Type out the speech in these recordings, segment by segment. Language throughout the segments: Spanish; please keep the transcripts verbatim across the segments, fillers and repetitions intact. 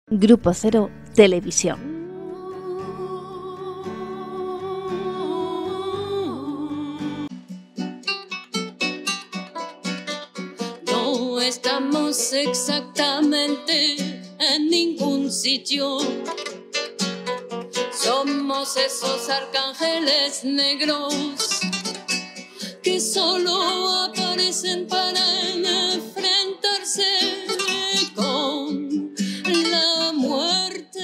Grupo Cero Televisión. No estamos exactamente en ningún sitio. Somos esos arcángeles negros que solo aparecen para enfrentarse con la muerte.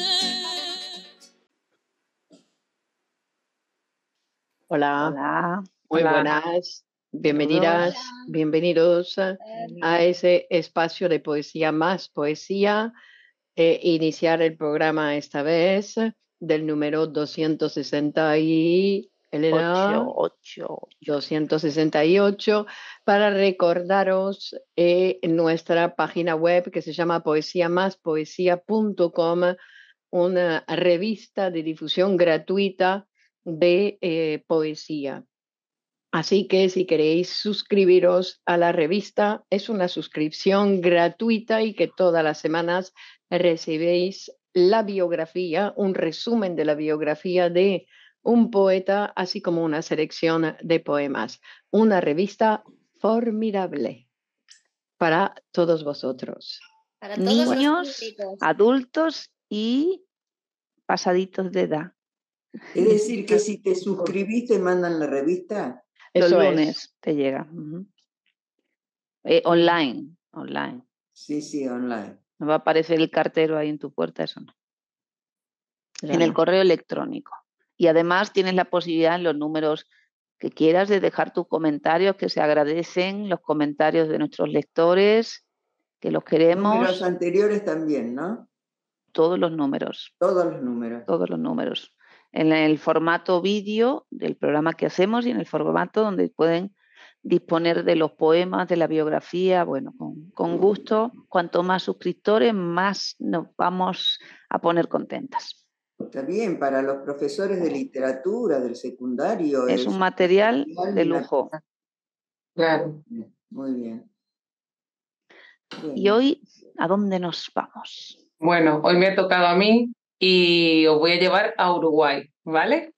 Hola, Hola. muy Hola. buenas, bienvenidas, Hola. bienvenidos a, a ese espacio de poesía más poesía. Eh, iniciar el programa esta vez del número doscientos sesenta y Elena, Ocho, ocho, ocho. doscientos sesenta y ocho, para recordaros eh, nuestra página web que se llama poesía más poesía punto com, una revista de difusión gratuita de eh, poesía. Así que si queréis suscribiros a la revista, es una suscripción gratuita y que todas las semanas recibéis la biografía, un resumen de la biografía de un poeta, así como una selección de poemas. Una revista formidable para todos vosotros. Para todos los Niños, públicos. adultos y pasaditos de edad. Es decir, que si te suscribís te mandan la revista. Eso Los es. lunes te llega. Ujú. Eh, online, online. Sí, sí, online. No va a aparecer el cartero ahí en tu puerta, eso no. Ya En el no. correo electrónico. Y además tienes la posibilidad en los números que quieras de dejar tus comentarios, que se agradecen los comentarios de nuestros lectores, que los queremos. Números anteriores también, ¿no? Todos los números. Todos los números. Todos los números. En el formato vídeo del programa que hacemos y en el formato donde pueden disponer de los poemas, de la biografía, bueno, con, con gusto. Cuanto más suscriptores, más nos vamos a poner contentas. Está bien, para los profesores de literatura, del secundario. Es un material de lujo. Claro. Muy bien. Bueno. Y hoy, ¿a dónde nos vamos? Bueno, hoy me ha tocado a mí y os voy a llevar a Uruguay, ¿vale?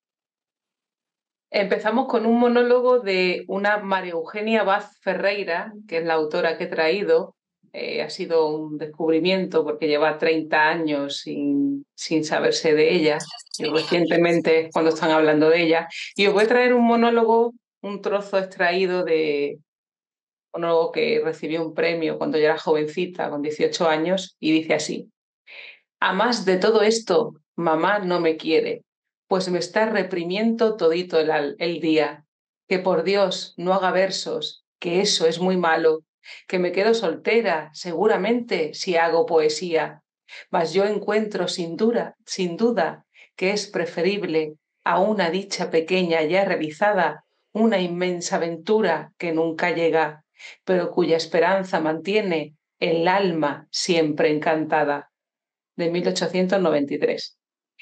Empezamos con un monólogo de una María Eugenia Vaz Ferreira, que es la autora que he traído. Eh, ha sido un descubrimiento porque lleva treinta años sin, sin saberse de ella, y recientemente es cuando están hablando de ella. Y os voy a traer un monólogo, un trozo extraído de un monólogo que recibió un premio cuando yo era jovencita, con dieciocho años, y dice así: a más de todo esto, mamá no me quiere, pues me está reprimiendo todito el, el día. Que por Dios no haga versos, que eso es muy malo, que me quedo soltera, seguramente, si hago poesía. Mas yo encuentro sin duda, sin duda, que es preferible a una dicha pequeña ya realizada, una inmensa aventura que nunca llega, pero cuya esperanza mantiene el alma siempre encantada. De mil ochocientos noventa y tres.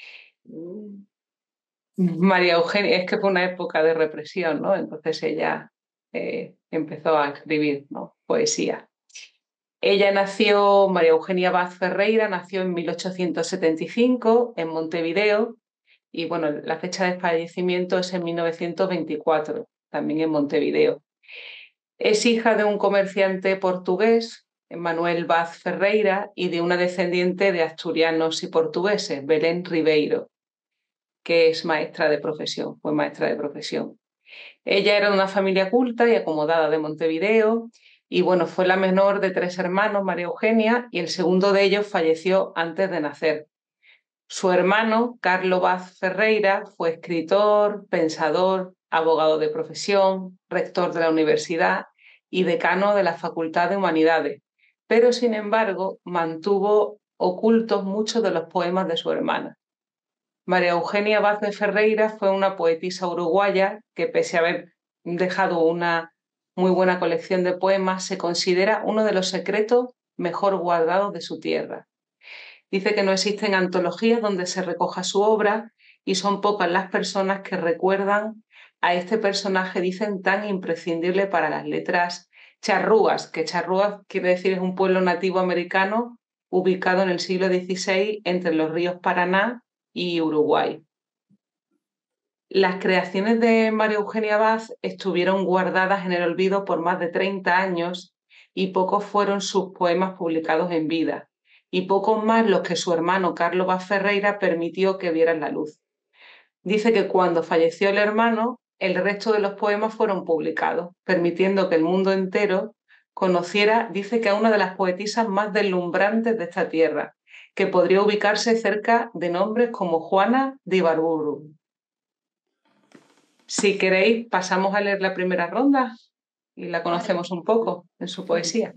María Eugenia, es que fue una época de represión, ¿no? Entonces ella eh, empezó a escribir, ¿no?, poesía. Ella nació, María Eugenia Vaz Ferreira, nació en mil ochocientos setenta y cinco en Montevideo, y bueno, la fecha de fallecimiento es en mil novecientos veinticuatro, también en Montevideo. Es hija de un comerciante portugués, Manuel Vaz Ferreira, y de una descendiente de asturianos y portugueses, Belén Ribeiro, que es maestra de profesión, fue maestra de profesión. Ella era de una familia culta y acomodada de Montevideo, y bueno, fue la menor de tres hermanos, María Eugenia, y el segundo de ellos falleció antes de nacer. Su hermano, Carlo Vaz Ferreira, fue escritor, pensador, abogado de profesión, rector de la universidad y decano de la Facultad de Humanidades, pero sin embargo mantuvo ocultos muchos de los poemas de su hermana. María Eugenia Vaz de Ferreira fue una poetisa uruguaya que, pese a haber dejado una muy buena colección de poemas, se considera uno de los secretos mejor guardados de su tierra. Dice que no existen antologías donde se recoja su obra y son pocas las personas que recuerdan a este personaje, dicen, tan imprescindible para las letras charrúas, que charrúas quiere decir es un pueblo nativo americano ubicado en el siglo dieciséis entre los ríos Paraná y Uruguay. Las creaciones de María Eugenia Abad estuvieron guardadas en el olvido por más de treinta años y pocos fueron sus poemas publicados en vida, y pocos más los que su hermano Carlos Abad Ferreira permitió que vieran la luz. Dice que cuando falleció el hermano, el resto de los poemas fueron publicados, permitiendo que el mundo entero conociera, dice que a una de las poetisas más deslumbrantes de esta tierra, que podría ubicarse cerca de nombres como Juana de Ibarburu. Si queréis, pasamos a leer la primera ronda y la conocemos un poco en su poesía.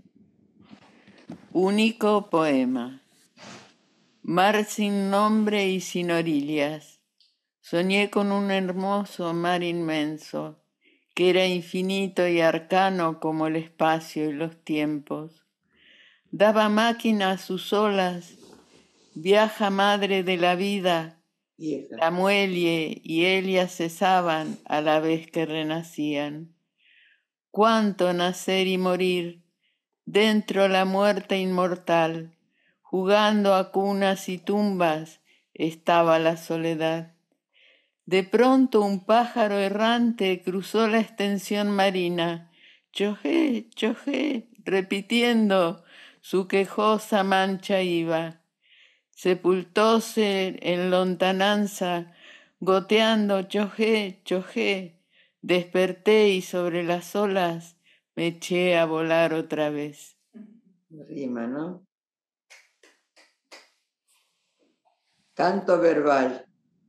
Único poema. Mar sin nombre y sin orillas. Soñé con un hermoso mar inmenso, que era infinito y arcano como el espacio y los tiempos. Daba máquina a sus olas, viaja madre de la vida. La muelle y ella cesaban a la vez que renacían. Cuánto nacer y morir, dentro la muerte inmortal, jugando a cunas y tumbas estaba la soledad. De pronto un pájaro errante cruzó la extensión marina, chojé, chojé, repitiendo su quejosa mancha iba. Sepultóse en lontananza, goteando chojé, chojé, desperté y sobre las olas me eché a volar otra vez. Rima, ¿no? Canto verbal.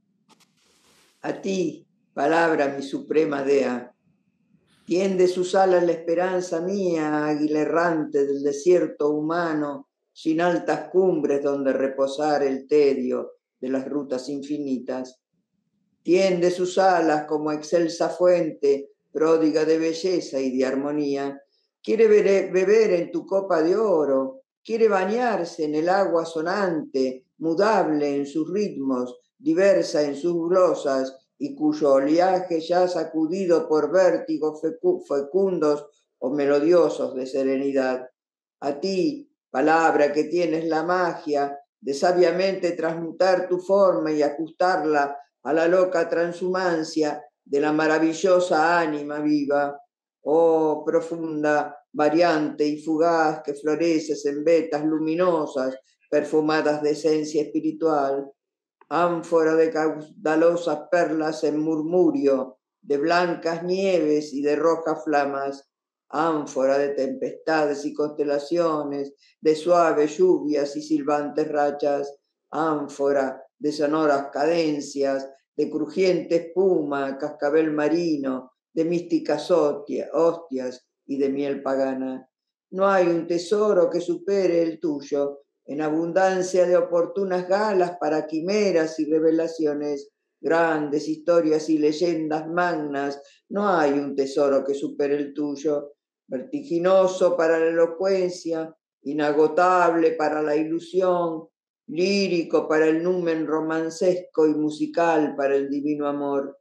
A ti, palabra mi suprema dea, tiende sus alas la esperanza mía, águila errante del desierto humano, sin altas cumbres donde reposar el tedio de las rutas infinitas. Tiende sus alas como excelsa fuente, pródiga de belleza y de armonía. Quiere beber en tu copa de oro, quiere bañarse en el agua sonante, mudable en sus ritmos, diversa en sus glosas, y cuyo oleaje ya sacudido por vértigos fecundos o melodiosos de serenidad. A ti, palabra que tienes la magia de sabiamente transmutar tu forma y ajustarla a la loca transhumancia de la maravillosa ánima viva. Oh, profunda, variante y fugaz que floreces en vetas luminosas, perfumadas de esencia espiritual. Ánfora de caudalosas perlas en murmurio, de blancas nieves y de rojas flamas. Ánfora de tempestades y constelaciones, de suaves lluvias y silbantes rachas. Ánfora de sonoras cadencias, de crujiente espuma, cascabel marino, de místicas hostias y de miel pagana. No hay un tesoro que supere el tuyo, en abundancia de oportunas galas para quimeras y revelaciones, grandes historias y leyendas magnas. No hay un tesoro que supere el tuyo, vertiginoso para la elocuencia, inagotable para la ilusión, lírico para el numen romancesco y musical para el divino amor.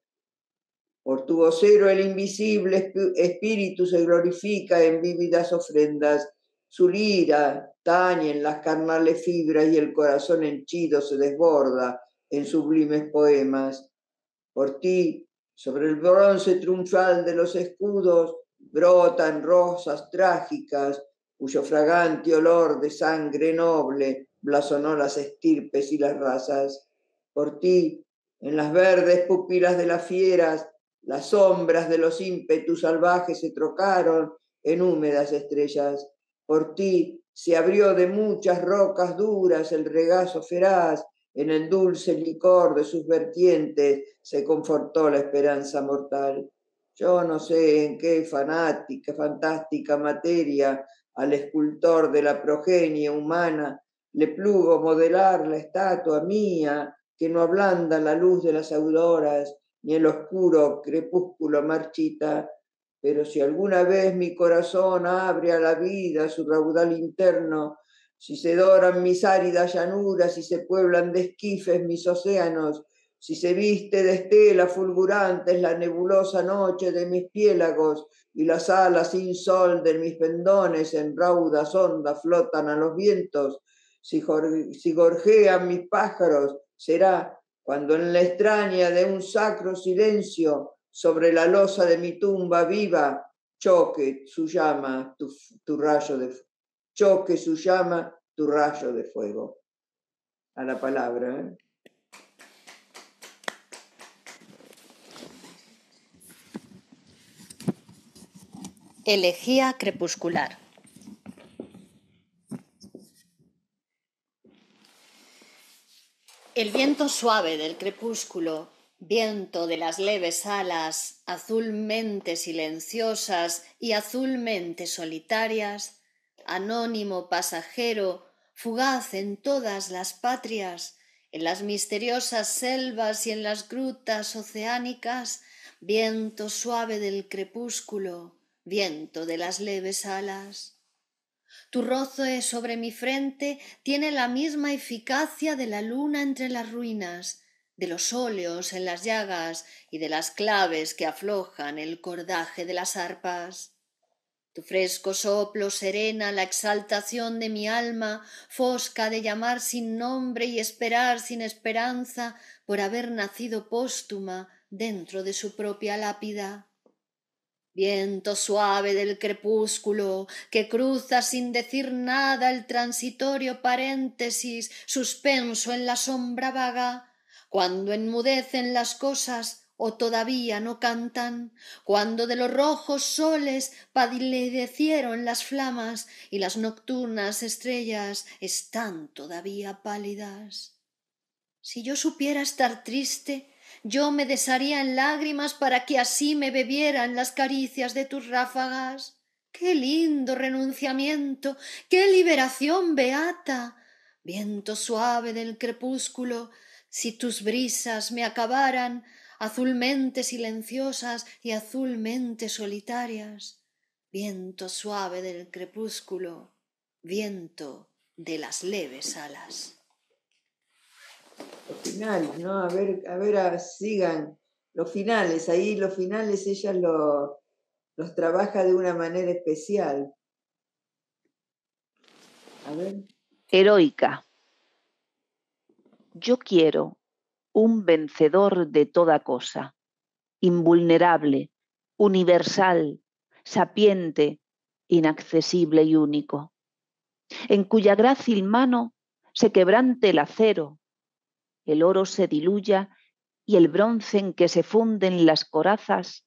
Por tu vocero el invisible espíritu se glorifica en vívidas ofrendas, su lira tañe en las carnales fibras y el corazón henchido se desborda en sublimes poemas. Por ti, sobre el bronce triunfal de los escudos, brotan rosas trágicas, cuyo fragante olor de sangre noble blasonó las estirpes y las razas. Por ti, en las verdes pupilas de las fieras, las sombras de los ímpetus salvajes se trocaron en húmedas estrellas. Por ti se abrió de muchas rocas duras el regazo feraz, en el dulce licor de sus vertientes se confortó la esperanza mortal. Yo no sé en qué fanática, fantástica materia al escultor de la progenie humana le plugo modelar la estatua mía que no ablanda la luz de las auroras ni el oscuro crepúsculo marchita. Pero si alguna vez mi corazón abre a la vida su raudal interno, si se doran mis áridas llanuras y se pueblan de esquifes mis océanos, si se viste de estelas fulgurantes la nebulosa noche de mis piélagos y las alas sin sol de mis pendones en raudas ondas flotan a los vientos, Si, si gorjean mis pájaros, será cuando en la extraña de un sacro silencio sobre la losa de mi tumba viva choque su llama, tu, tu rayo de choque su llama, tu rayo de fuego. A la palabra, ¿eh? Elegía crepuscular. El viento suave del crepúsculo, viento de las leves alas, azulmente silenciosas y azulmente solitarias, anónimo pasajero, fugaz en todas las patrias, en las misteriosas selvas y en las grutas oceánicas, viento suave del crepúsculo, viento de las leves alas. Tu roce sobre mi frente tiene la misma eficacia de la luna entre las ruinas, de los óleos en las llagas y de las claves que aflojan el cordaje de las arpas. Tu fresco soplo serena la exaltación de mi alma, fosca de llamar sin nombre y esperar sin esperanza por haber nacido póstuma dentro de su propia lápida. Viento suave del crepúsculo, que cruza sin decir nada el transitorio paréntesis suspenso en la sombra vaga, cuando enmudecen las cosas o todavía no cantan, cuando de los rojos soles palidecieron las flamas y las nocturnas estrellas están todavía pálidas. Si yo supiera estar triste, yo me desharía en lágrimas para que así me bebieran las caricias de tus ráfagas. ¡Qué lindo renunciamiento! ¡Qué liberación beata! Viento suave del crepúsculo, si tus brisas me acabaran, azulmente silenciosas y azulmente solitarias. Viento suave del crepúsculo, viento de las leves alas. Los finales, ¿no? A ver, a ver, a, sigan los finales. Ahí los finales ella lo, los trabaja de una manera especial. A ver. Heroica. Yo quiero un vencedor de toda cosa, invulnerable, universal, sapiente, inaccesible y único, en cuya grácil mano se quebrante el acero, el oro se diluya y el bronce en que se funden las corazas,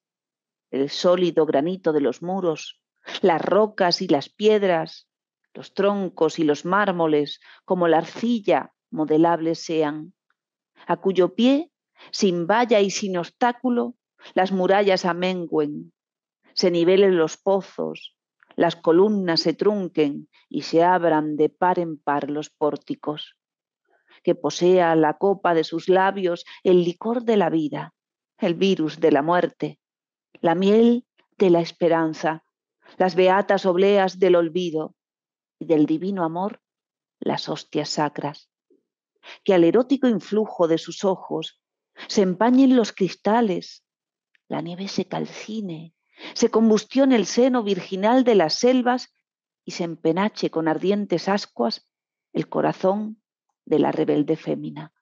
el sólido granito de los muros, las rocas y las piedras, los troncos y los mármoles, como la arcilla, modelables sean, a cuyo pie, sin valla y sin obstáculo, las murallas amengüen, se nivelen los pozos, las columnas se trunquen y se abran de par en par los pórticos. Que posea la copa de sus labios el licor de la vida, el virus de la muerte, la miel de la esperanza, las beatas obleas del olvido y del divino amor las hostias sacras. Que al erótico influjo de sus ojos se empañen los cristales, la nieve se calcine, se combustione el seno virginal de las selvas y se empenache con ardientes ascuas el corazón de la rebelde fémina.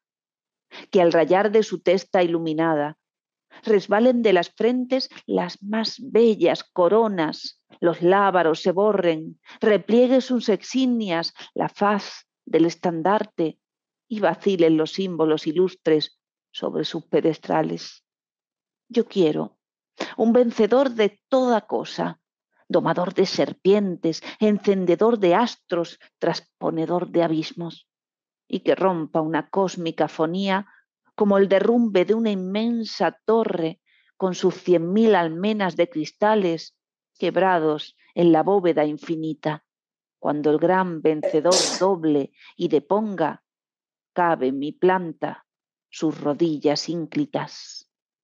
Que al rayar de su testa iluminada resbalen de las frentes las más bellas coronas, los lábaros se borren, repliegue sus exinias la faz del estandarte y vacilen los símbolos ilustres sobre sus pedestrales. Yo quiero un vencedor de toda cosa, domador de serpientes, encendedor de astros, trasponedor de abismos, y que rompa una cósmica fonía como el derrumbe de una inmensa torre con sus cien mil almenas de cristales quebrados en la bóveda infinita, cuando el gran vencedor doble y deponga, cabe en mi planta sus rodillas ínclitas.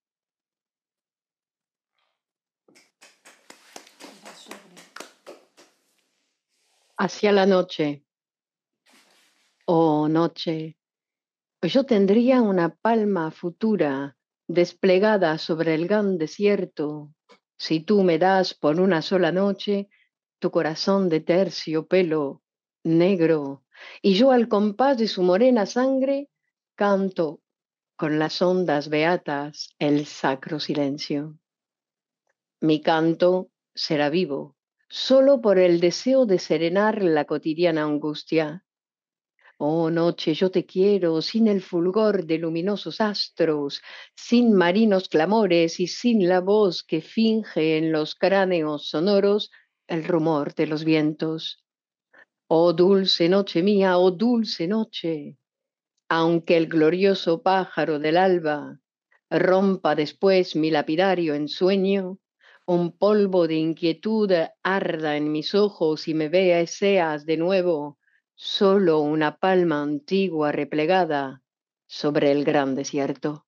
Hacia la noche, oh noche, yo tendría una palma futura desplegada sobre el gran desierto, si tú me das por una sola noche tu corazón de terciopelo negro y yo al compás de su morena sangre canto con las ondas beatas el sacro silencio. Mi canto será vivo, solo por el deseo de serenar la cotidiana angustia. Oh noche, yo te quiero sin el fulgor de luminosos astros, sin marinos clamores y sin la voz que finge en los cráneos sonoros el rumor de los vientos. Oh dulce noche mía, oh dulce noche, aunque el glorioso pájaro del alba rompa después mi lapidario ensueño, un polvo de inquietud arda en mis ojos y me vea seas de nuevo solo una palma antigua replegada sobre el gran desierto.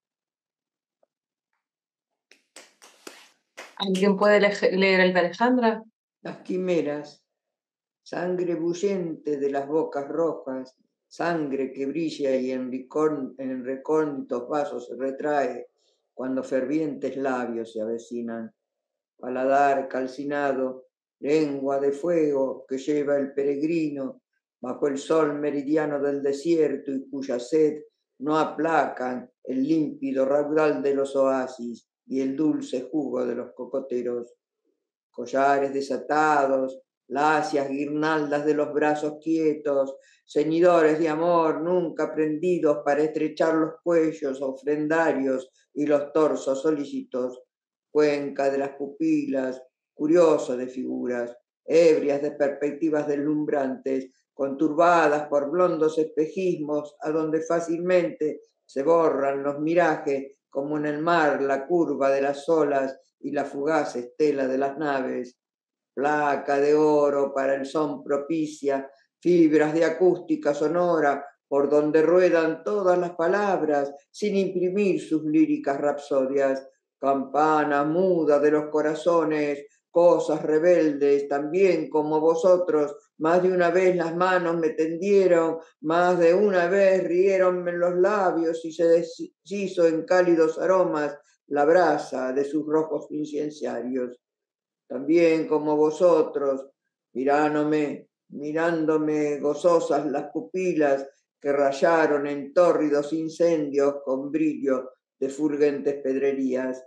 ¿Alguien puede leer el de Alejandra? Las quimeras, sangre bullente de las bocas rojas, sangre que brilla y en, ricón, en recónditos vasos se retrae cuando fervientes labios se avecinan. Paladar calcinado, lengua de fuego que lleva el peregrino bajo el sol meridiano del desierto y cuya sed no aplacan el límpido raudal de los oasis y el dulce jugo de los cocoteros. Collares desatados, lacias guirnaldas de los brazos quietos, ceñidores de amor nunca prendidos para estrechar los cuellos ofrendarios y los torsos solícitos, cuenca de las pupilas, curioso de figuras, ebrias de perspectivas deslumbrantes, conturbadas por blondos espejismos a donde fácilmente se borran los mirajes como en el mar la curva de las olas y la fugaz estela de las naves, placa de oro para el son propicia, fibras de acústica sonora por donde ruedan todas las palabras sin imprimir sus líricas rapsodias, campana muda de los corazones, cosas rebeldes, también como vosotros, más de una vez las manos me tendieron, más de una vez rieronme los labios y se deshizo en cálidos aromas la brasa de sus rojos incenciarios. También como vosotros, mirándome, mirándome gozosas las pupilas que rayaron en tórridos incendios con brillo de fulgentes pedrerías.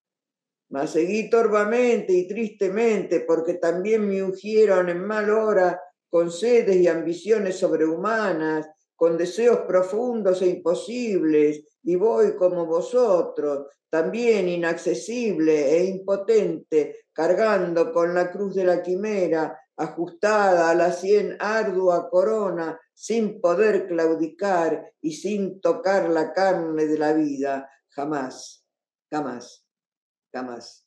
Mas seguí torvamente y tristemente, porque también me ungieron en mal hora con sedes y ambiciones sobrehumanas, con deseos profundos e imposibles, y voy como vosotros, también inaccesible e impotente, cargando con la cruz de la quimera, ajustada a la sien ardua corona, sin poder claudicar y sin tocar la carne de la vida, jamás, jamás. Jamás.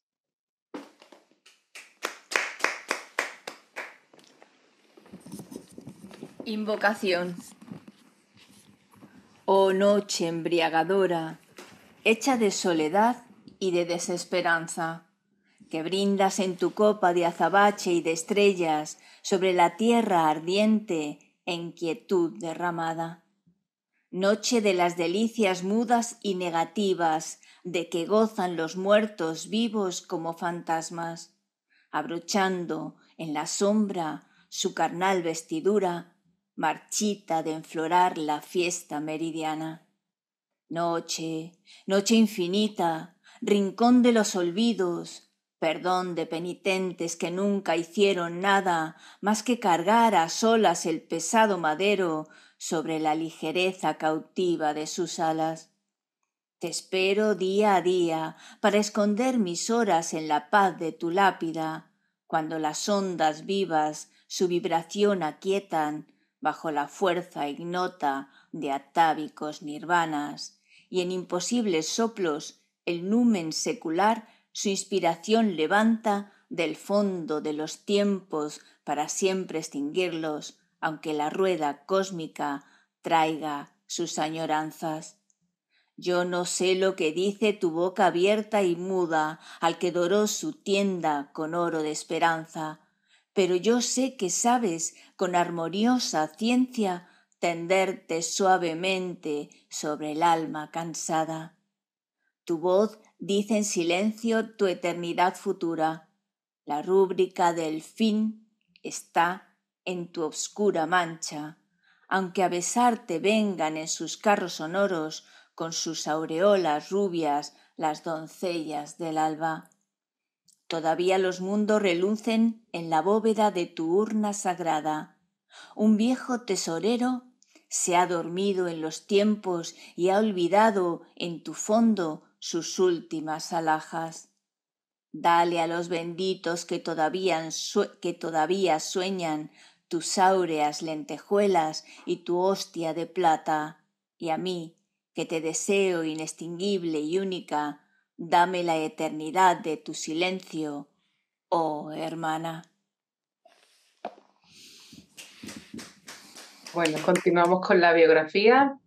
Invocación. Oh noche embriagadora, hecha de soledad y de desesperanza, que brindas en tu copa de azabache y de estrellas sobre la tierra ardiente en quietud derramada. Noche de las delicias mudas y negativas de que gozan los muertos vivos como fantasmas, abrochando en la sombra su carnal vestidura, marchita de enflorar la fiesta meridiana. Noche, noche infinita, rincón de los olvidos, perdón de penitentes que nunca hicieron nada más que cargar a solas el pesado madero sobre la ligereza cautiva de sus alas. Te espero día a día para esconder mis horas en la paz de tu lápida, cuando las ondas vivas su vibración aquietan bajo la fuerza ignota de atávicos nirvanas, y en imposibles soplos el numen secular su inspiración levanta del fondo de los tiempos para siempre extinguirlos, aunque la rueda cósmica traiga sus añoranzas. Yo no sé lo que dice tu boca abierta y muda al que doró su tienda con oro de esperanza, pero yo sé que sabes con armoniosa ciencia tenderte suavemente sobre el alma cansada. Tu voz dice en silencio tu eternidad futura. La rúbrica del fin está en tu obscura mancha, aunque a besarte vengan en sus carros sonoros con sus aureolas rubias las doncellas del alba. Todavía los mundos relucen en la bóveda de tu urna sagrada. Un viejo tesorero se ha dormido en los tiempos y ha olvidado en tu fondo sus últimas alhajas. Dale a los benditos que todavía, que todavía sueñan tus áureas lentejuelas y tu hostia de plata, y a mí, que te deseo inextinguible y única, dame la eternidad de tu silencio, oh hermana. Bueno, continuamos con la biografía.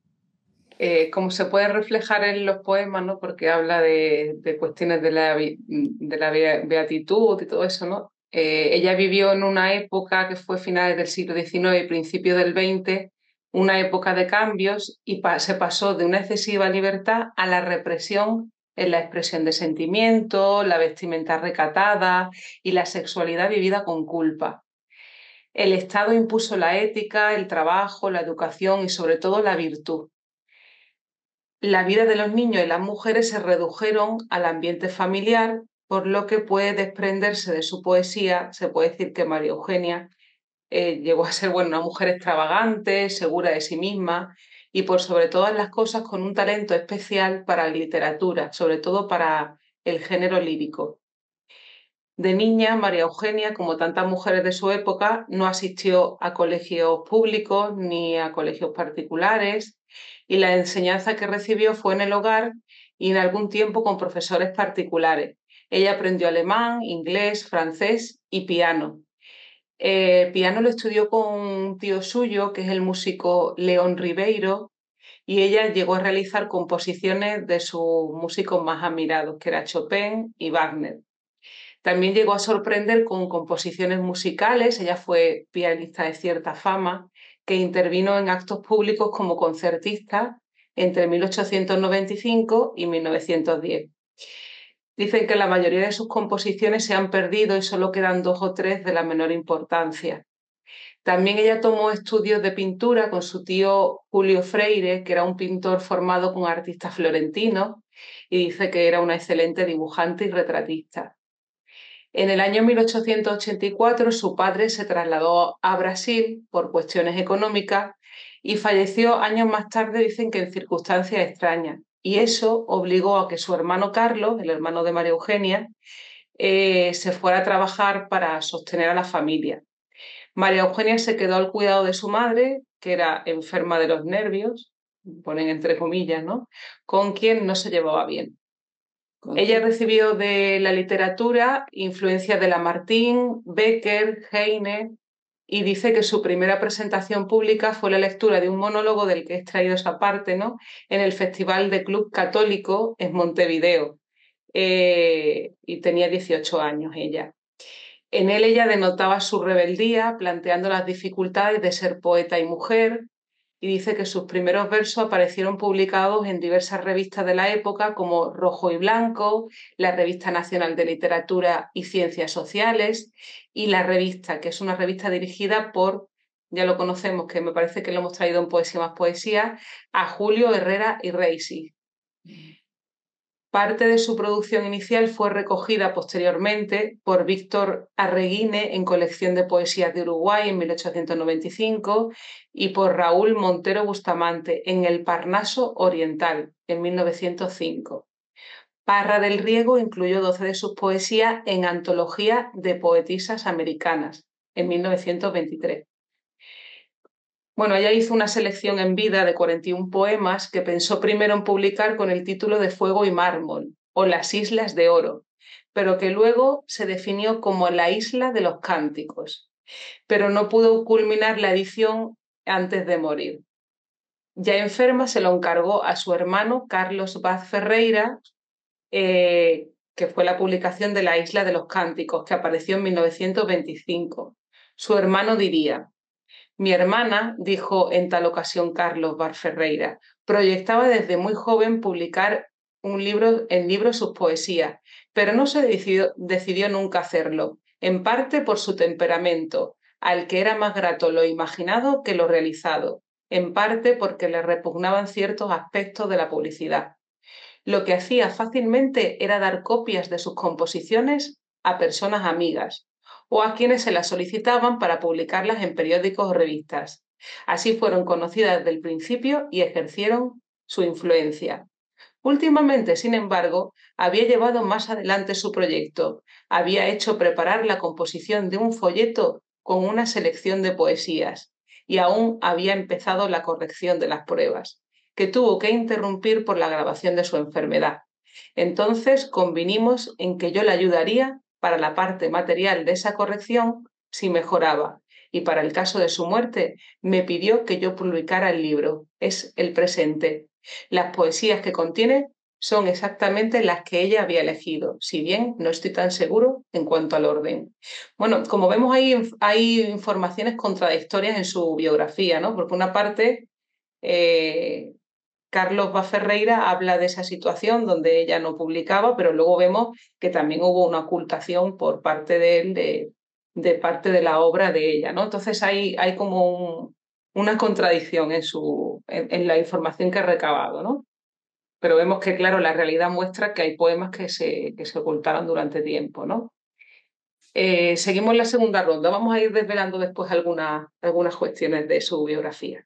Eh, como se puede reflejar en los poemas, ¿no? Porque habla de, de cuestiones de la, de la beatitud y todo eso, ¿no? Eh, ella vivió en una época que fue finales del siglo diecinueve y principios del veinte, una época de cambios, y pa se pasó de una excesiva libertad a la represión en la expresión de sentimientos, la vestimenta recatada y la sexualidad vivida con culpa. El Estado impuso la ética, el trabajo, la educación y sobre todo la virtud. La vida de los niños y las mujeres se redujeron al ambiente familiar, por lo que puede desprenderse de su poesía. Se puede decir que María Eugenia eh, llegó a ser bueno, una mujer extravagante, segura de sí misma y por sobre todas las cosas con un talento especial para la literatura, sobre todo para el género lírico. De niña, María Eugenia, como tantas mujeres de su época, no asistió a colegios públicos ni a colegios particulares, y la enseñanza que recibió fue en el hogar y en algún tiempo con profesores particulares. Ella aprendió alemán, inglés, francés y piano. Eh, piano lo estudió con un tío suyo, que es el músico León Ribeiro, y ella llegó a realizar composiciones de sus músicos más admirados, que era Chopin y Wagner. También llegó a sorprender con composiciones musicales. Ella fue pianista de cierta fama, que intervino en actos públicos como concertista entre mil ochocientos noventa y cinco y mil novecientos diez. Dicen que la mayoría de sus composiciones se han perdido y solo quedan dos o tres de la menor importancia. También ella tomó estudios de pintura con su tío Julio Freire, que era un pintor formado con artistas florentinos, y dice que era una excelente dibujante y retratista. En el año mil ochocientos ochenta y cuatro su padre se trasladó a Brasil por cuestiones económicas y falleció años más tarde, dicen que en circunstancias extrañas. Y eso obligó a que su hermano Carlos, el hermano de María Eugenia, eh, se fuera a trabajar para sostener a la familia. María Eugenia se quedó al cuidado de su madre, que era enferma de los nervios, ponen entre comillas, ¿no? Con quien no se llevaba bien. Ella recibió de la literatura influencias de Lamartine, Becker, Heine, y dice que su primera presentación pública fue la lectura de un monólogo del que he extraído esa parte, ¿no? En el Festival de Club Católico en Montevideo, eh, y tenía dieciocho años ella. En él ella denotaba su rebeldía, planteando las dificultades de ser poeta y mujer, y dice que sus primeros versos aparecieron publicados en diversas revistas de la época como Rojo y Blanco, la Revista Nacional de Literatura y Ciencias Sociales y La Revista, que es una revista dirigida por, ya lo conocemos, que me parece que lo hemos traído en Poesía más Poesía, a Julio Herrera y Reisi. Parte de su producción inicial fue recogida posteriormente por Víctor Arreguine en Colección de Poesías de Uruguay en mil ochocientos noventa y cinco y por Raúl Montero Bustamante en El Parnaso Oriental en mil novecientos cinco. Parra del Riego incluyó doce de sus poesías en Antología de Poetisas Americanas en mil novecientos veintitrés. Bueno, ella hizo una selección en vida de cuarenta y un poemas que pensó primero en publicar con el título de Fuego y Mármol o Las Islas de Oro, pero que luego se definió como La Isla de los Cánticos, pero no pudo culminar la edición antes de morir. Ya enferma se lo encargó a su hermano Carlos Vaz Ferreira, eh, que fue la publicación de La Isla de los Cánticos, que apareció en mil novecientos veinticinco. Su hermano diría: mi hermana, dijo en tal ocasión Carlos Vaz Ferreira, proyectaba desde muy joven publicar un libro, en libros sus poesías, pero no se decidió, decidió nunca hacerlo, en parte por su temperamento, al que era más grato lo imaginado que lo realizado, en parte porque le repugnaban ciertos aspectos de la publicidad. Lo que hacía fácilmente era dar copias de sus composiciones a personas amigas o a quienes se las solicitaban para publicarlas en periódicos o revistas. Así fueron conocidas desde el principio y ejercieron su influencia. Últimamente, sin embargo, había llevado más adelante su proyecto. Había hecho preparar la composición de un folleto con una selección de poesías y aún había empezado la corrección de las pruebas, que tuvo que interrumpir por la agravación de su enfermedad. Entonces convinimos en que yo le ayudaría para la parte material de esa corrección si mejoraba, y para el caso de su muerte me pidió que yo publicara el libro. Es el presente. Las poesías que contiene son exactamente las que ella había elegido, si bien no estoy tan seguro en cuanto al orden. Bueno, como vemos, hay, hay informaciones contradictorias en su biografía, ¿no? Porque una parte, eh, Carlos Vaz Ferreira habla de esa situación donde ella no publicaba, pero luego vemos que también hubo una ocultación por parte de él de, de parte de la obra de ella, ¿no? Entonces hay, hay como un, una contradicción en, su, en, en la información que ha recabado, ¿no? Pero vemos que, claro, la realidad muestra que hay poemas que se, que se ocultaron durante tiempo, ¿no? Eh, seguimos la segunda ronda. Vamos a ir desvelando después algunas, algunas cuestiones de su biografía.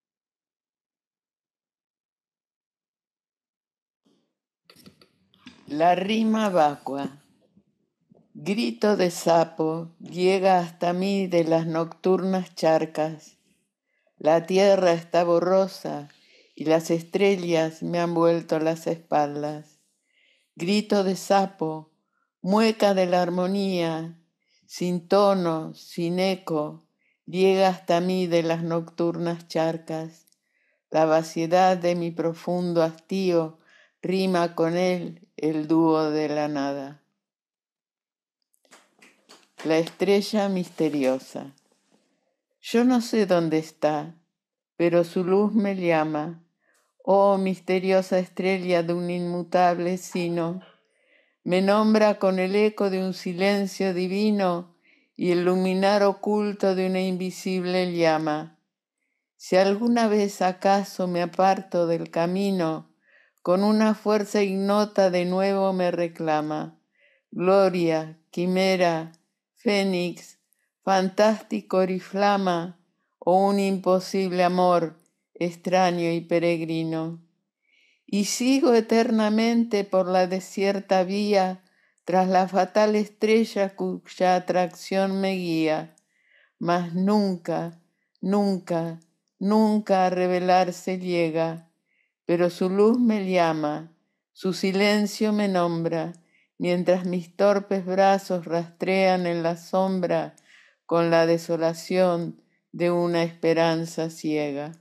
La rima vacua. Grito de sapo llega hasta mí de las nocturnas charcas. La tierra está borrosa y las estrellas me han vuelto las espaldas. Grito de sapo, mueca de la armonía, sin tono, sin eco, llega hasta mí de las nocturnas charcas. La vaciedad de mi profundo hastío rima con él el dúo de la nada. La estrella misteriosa. Yo no sé dónde está, pero su luz me llama. Oh, misteriosa estrella de un inmutable sino, me nombra con el eco de un silencio divino y el luminar oculto de una invisible llama. Si alguna vez acaso me aparto del camino, con una fuerza ignota de nuevo me reclama. Gloria, quimera, fénix, fantástico oriflama, o un imposible amor, extraño y peregrino. Y sigo eternamente por la desierta vía, tras la fatal estrella cuya atracción me guía, mas nunca, nunca, nunca a revelarse llega, pero su luz me llama, su silencio me nombra, mientras mis torpes brazos rastrean en la sombra con la desolación de una esperanza ciega.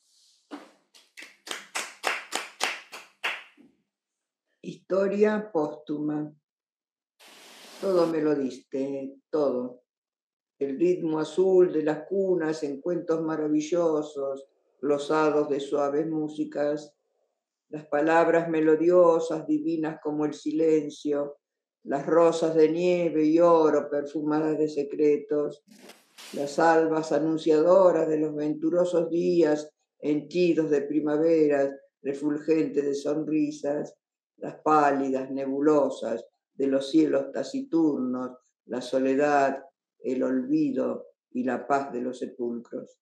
Historia póstuma. Todo me lo diste, todo. El ritmo azul de las cunas en cuentos maravillosos, glosados de suaves músicas, las palabras melodiosas, divinas como el silencio, las rosas de nieve y oro perfumadas de secretos, las albas anunciadoras de los venturosos días henchidos de primaveras, refulgentes de sonrisas, las pálidas, nebulosas de los cielos taciturnos, la soledad, el olvido y la paz de los sepulcros.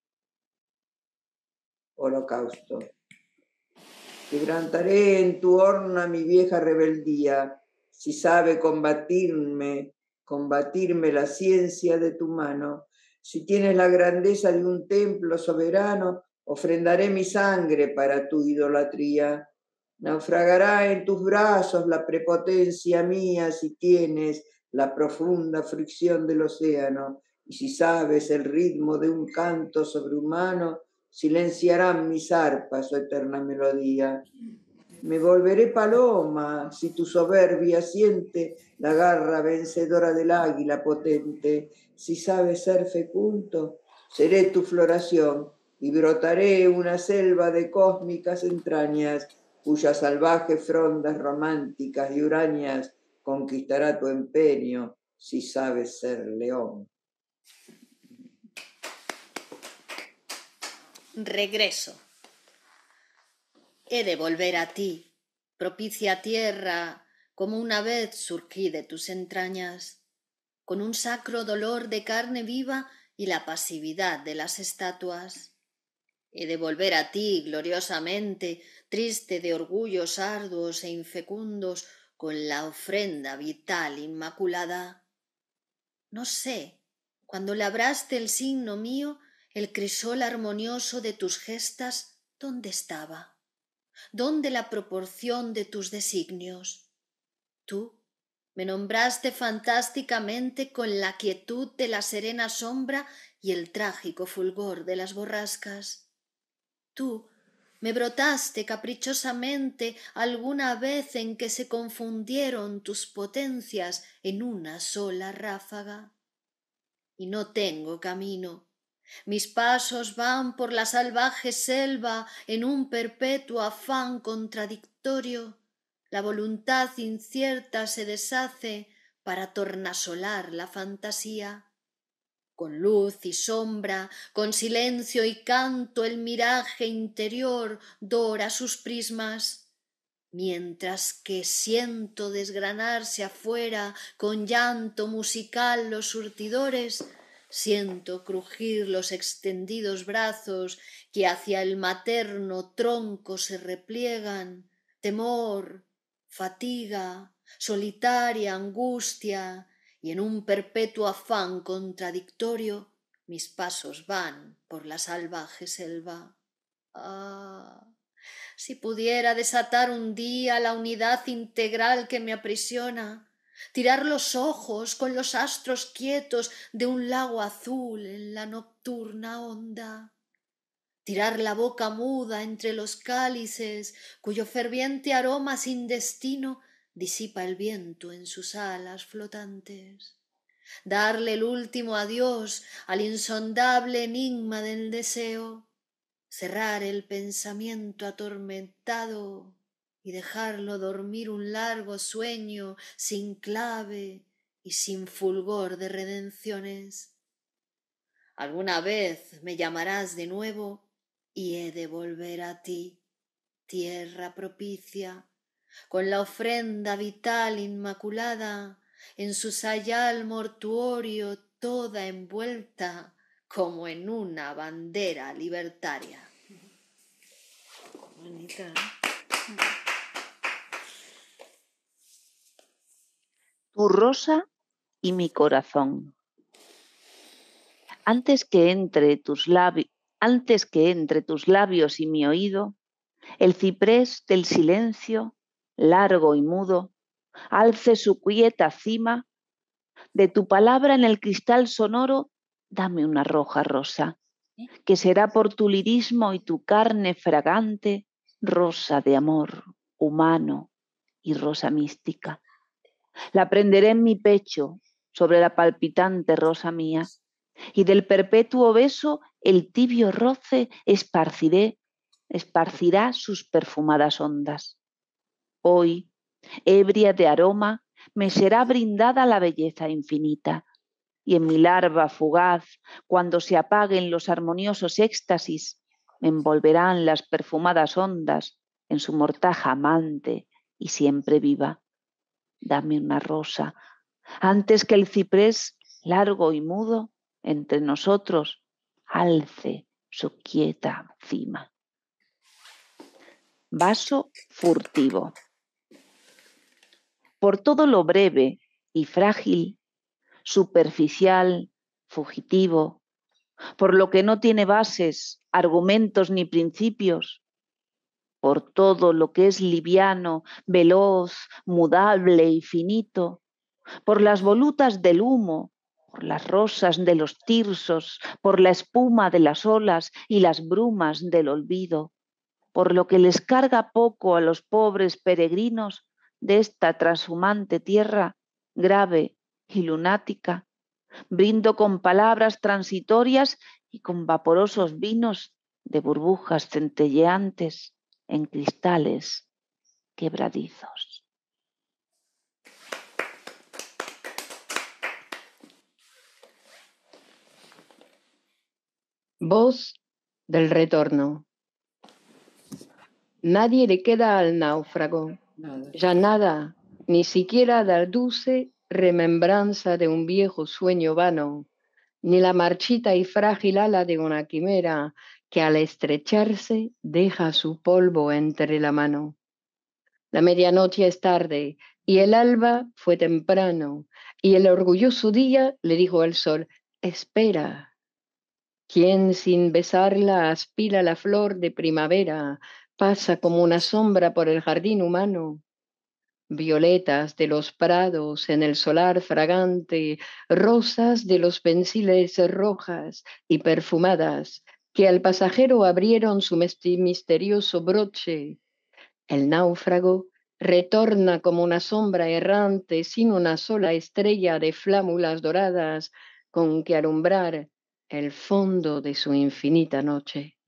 Holocausto. Quebrantaré en tu horna mi vieja rebeldía, si sabe combatirme, combatirme la ciencia de tu mano. Si tienes la grandeza de un templo soberano, ofrendaré mi sangre para tu idolatría. Naufragará en tus brazos la prepotencia mía si tienes la profunda fricción del océano, y si sabes el ritmo de un canto sobrehumano, silenciarán mis arpas su eterna melodía. Me volveré paloma si tu soberbia siente la garra vencedora del águila potente. Si sabes ser fecundo, seré tu floración y brotaré una selva de cósmicas entrañas, cuyas salvajes frondas románticas y hurañas conquistará tu empeño si sabes ser león. regreso. He de volver a ti, propicia tierra, como una vez surgí de tus entrañas, con un sacro dolor de carne viva y la pasividad de las estatuas. He de volver a ti gloriosamente, triste de orgullos arduos e infecundos, con la ofrenda vital inmaculada. No sé, cuando labraste el signo mío, el crisol armonioso de tus gestas, ¿dónde estaba? ¿Dónde la proporción de tus designios? Tú me nombraste fantásticamente con la quietud de la serena sombra y el trágico fulgor de las borrascas. Tú me brotaste caprichosamente alguna vez en que se confundieron tus potencias en una sola ráfaga. Y no tengo camino. Mis pasos van por la salvaje selva en un perpetuo afán contradictorio. La voluntad incierta se deshace para tornasolar la fantasía. Con luz y sombra, con silencio y canto, el miraje interior dora sus prismas, mientras que siento desgranarse afuera con llanto musical los surtidores, siento crujir los extendidos brazos que hacia el materno tronco se repliegan, temor, fatiga, solitaria angustia, y en un perpetuo afán contradictorio mis pasos van por la salvaje selva. Ah, si pudiera desatar un día la unidad integral que me aprisiona, tirar los ojos con los astros quietos de un lago azul en la nocturna onda, tirar la boca muda entre los cálices cuyo ferviente aroma sin destino disipa el viento en sus alas flotantes, darle el último adiós al insondable enigma del deseo, cerrar el pensamiento atormentado y dejarlo dormir un largo sueño sin clave y sin fulgor de redenciones. Alguna vez me llamarás de nuevo y he de volver a ti, tierra propicia, con la ofrenda vital inmaculada, en su sayal mortuorio toda envuelta como en una bandera libertaria. Bonita, ¿eh? Tu rosa y mi corazón. Antes que entre tus labios, antes que entre tus labios y mi oído, el ciprés del silencio, largo y mudo, alce su quieta cima, de tu palabra en el cristal sonoro, dame una roja rosa, que será por tu lirismo y tu carne fragante, rosa de amor humano y rosa mística. La prenderé en mi pecho, sobre la palpitante rosa mía, y del perpetuo beso el tibio roce esparciré, esparcirá sus perfumadas ondas. Hoy, ebria de aroma, me será brindada la belleza infinita, y en mi larva fugaz, cuando se apaguen los armoniosos éxtasis, me envolverán las perfumadas ondas en su mortaja amante y siempre viva. Dame una rosa, antes que el ciprés, largo y mudo, entre nosotros, alce su quieta cima. Vaso furtivo. Por todo lo breve y frágil, superficial, fugitivo, por lo que no tiene bases, argumentos ni principios, por todo lo que es liviano, veloz, mudable y finito, por las volutas del humo, por las rosas de los tirsos, por la espuma de las olas y las brumas del olvido, por lo que les carga poco a los pobres peregrinos de esta trashumante tierra grave y lunática, brindo con palabras transitorias y con vaporosos vinos de burbujas centelleantes en cristales quebradizos. Voz del retorno. Nadie le queda al náufrago, Nada. ya nada, ni siquiera la dulce remembranza de un viejo sueño vano, ni la marchita y frágil ala de una quimera que al estrecharse deja su polvo entre la mano. La medianoche es tarde y el alba fue temprano, y el orgulloso día le dijo al sol, espera. Quien sin besarla aspira la flor de primavera, pasa como una sombra por el jardín humano. Violetas de los prados en el solar fragante, rosas de los pensiles rojas y perfumadas, que al pasajero abrieron su misterioso broche. El náufrago retorna como una sombra errante sin una sola estrella de flámulas doradas con que alumbrar el fondo de su infinita noche.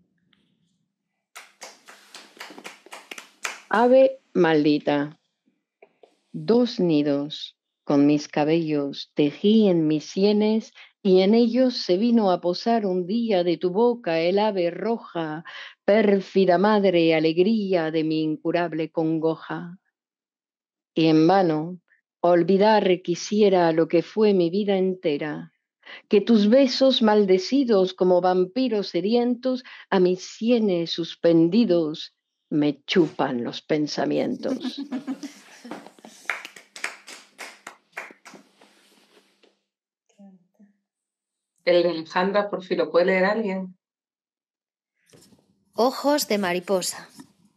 Ave maldita. Dos nidos con mis cabellos tejí en mis sienes y en ellos se vino a posar un día de tu boca el ave roja, pérfida madre alegría de mi incurable congoja. Y en vano olvidar quisiera lo que fue mi vida entera, que tus besos maldecidos como vampiros sedientos a mis sienes suspendidos me chupan los pensamientos. El de Alejandra, por fin, ¿lo puede leer alguien? Ojos de mariposa.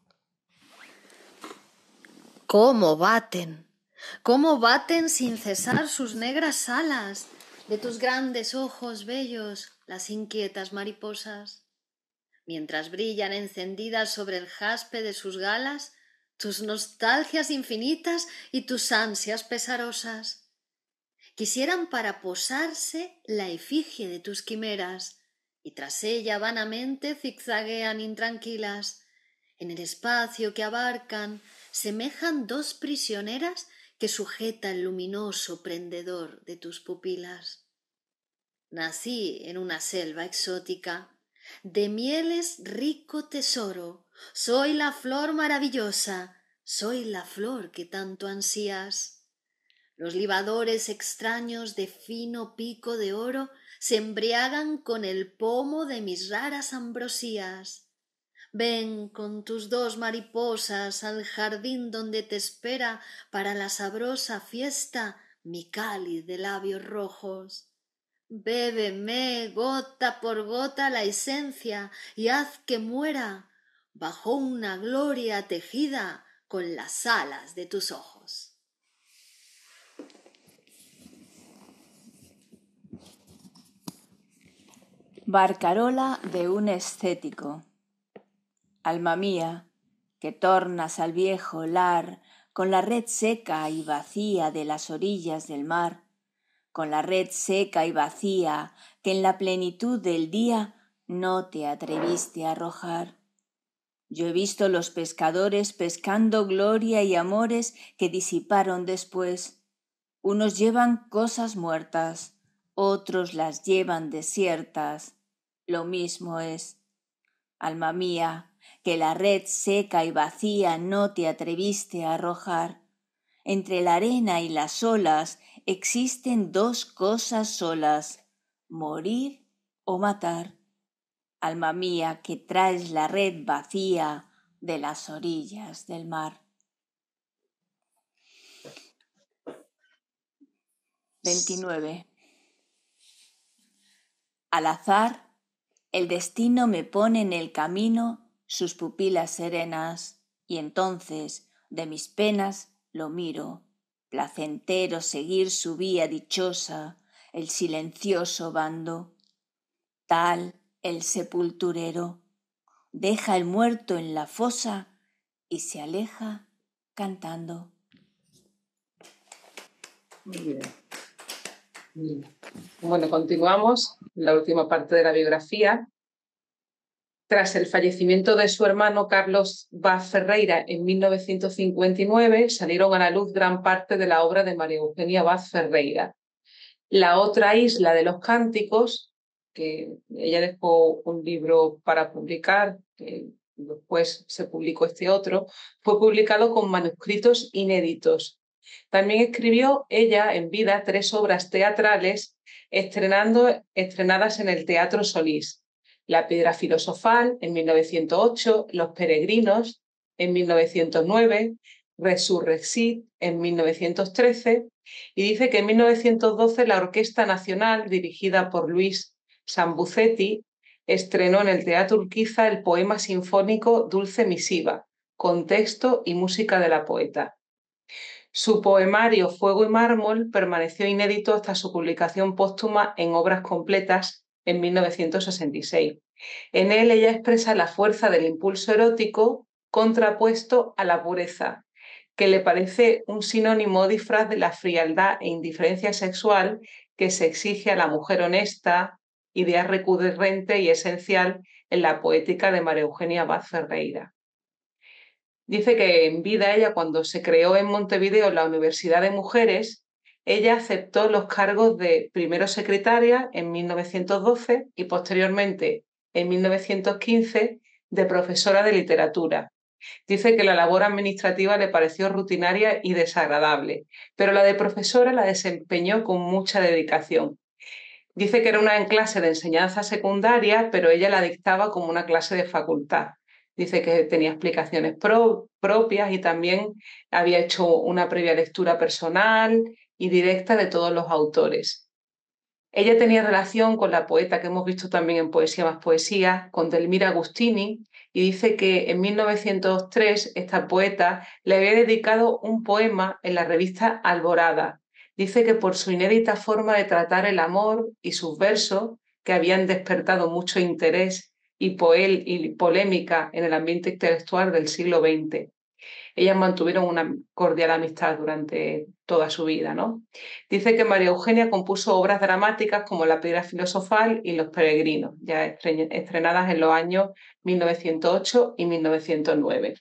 ¿Cómo baten? ¿Cómo baten sin cesar sus negras alas? De tus grandes ojos bellos, las inquietas mariposas. Mientras brillan encendidas sobre el jaspe de sus galas, tus nostalgias infinitas y tus ansias pesarosas. Quisieran para posarse la efigie de tus quimeras, y tras ella vanamente zigzaguean intranquilas. En el espacio que abarcan, semejan dos prisioneras que sujeta el luminoso prendedor de tus pupilas. Nací en una selva exótica, de mieles rico tesoro, soy la flor maravillosa, soy la flor que tanto ansías. Los libadores extraños de fino pico de oro se embriagan con el pomo de mis raras ambrosías. Ven con tus dos mariposas al jardín donde te espera para la sabrosa fiesta mi cáliz de labios rojos. Bébeme gota por gota la esencia y haz que muera bajo una gloria tejida con las alas de tus ojos. Barcarola de un escético. Alma mía, que tornas al viejo lar con la red seca y vacía de las orillas del mar, con la red seca y vacía que en la plenitud del día no te atreviste a arrojar. Yo he visto los pescadores pescando gloria y amores que disiparon después. Unos llevan cosas muertas, otros las llevan desiertas. Lo mismo es. Alma mía, que la red seca y vacía no te atreviste a arrojar. Entre la arena y las olas existen dos cosas solas, morir o matar. Alma mía, que traes la red vacía de las orillas del mar. veintinueve. Al azar, el destino me pone en el camino sus pupilas serenas, y entonces de mis penas lo miro, placentero seguir su vía dichosa, el silencioso bando. Tal el sepulturero, deja el muerto en la fosa y se aleja cantando. Muy bien. Bueno, continuamos la última parte de la biografía. Tras el fallecimiento de su hermano Carlos Vaz Ferreira en mil novecientos cincuenta y nueve, salieron a la luz gran parte de la obra de María Eugenia Vaz Ferreira. La otra isla de los cánticos que ella dejó un libro para publicar, que después se publicó este otro, fue publicado con manuscritos inéditos. También escribió ella en vida tres obras teatrales estrenando, estrenadas en el Teatro Solís: La Piedra Filosofal en mil novecientos ocho, Los Peregrinos en mil novecientos nueve, Resurrexit en mil novecientos trece, y dice que en mil novecientos doce la Orquesta Nacional, dirigida por Luis Sambucetti, estrenó en el Teatro Urquiza el poema sinfónico Dulce Misiva, con texto y música de la poeta. Su poemario Fuego y Mármol permaneció inédito hasta su publicación póstuma en Obras Completas en mil novecientos sesenta y seis. En él ella expresa la fuerza del impulso erótico contrapuesto a la pureza, que le parece un sinónimo disfraz de la frialdad e indiferencia sexual que se exige a la mujer honesta, idea recurrente y esencial en la poética de María Eugenia Vaz Ferreira. Dice que en vida ella, cuando se creó en Montevideo la Universidad de Mujeres, ella aceptó los cargos de primero secretaria en mil novecientos doce y posteriormente en mil novecientos quince de profesora de literatura. Dice que la labor administrativa le pareció rutinaria y desagradable, pero la de profesora la desempeñó con mucha dedicación. Dice que era una clase de enseñanza secundaria, pero ella la dictaba como una clase de facultad. Dice que tenía explicaciones pro, propias y también había hecho una previa lectura personal y directa de todos los autores. Ella tenía relación con la poeta que hemos visto también en Poesía más Poesía, con Delmira Agustini, y dice que en mil novecientos tres esta poeta le había dedicado un poema en la revista Alborada. Dice que por su inédita forma de tratar el amor y sus versos, que habían despertado mucho interés y, poel, y polémica en el ambiente intelectual del siglo veinte. Ellas mantuvieron una cordial amistad durante toda su vida, ¿no? Dice que María Eugenia compuso obras dramáticas como La Piedra Filosofal y Los Peregrinos, ya estrenadas en los años mil novecientos ocho y mil novecientos nueve.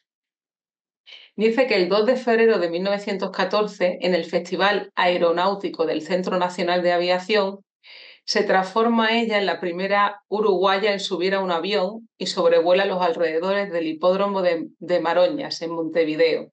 Dice que el dos de febrero de mil novecientos catorce, en el Festival Aeronáutico del Centro Nacional de Aviación, se transforma ella en la primera uruguaya en subir a un avión y sobrevuela los alrededores del hipódromo de, de Maroñas, en Montevideo.